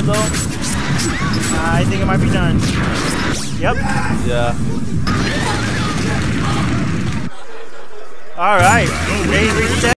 though? I think it might be done. Yep. Yeah. All right. They reached that.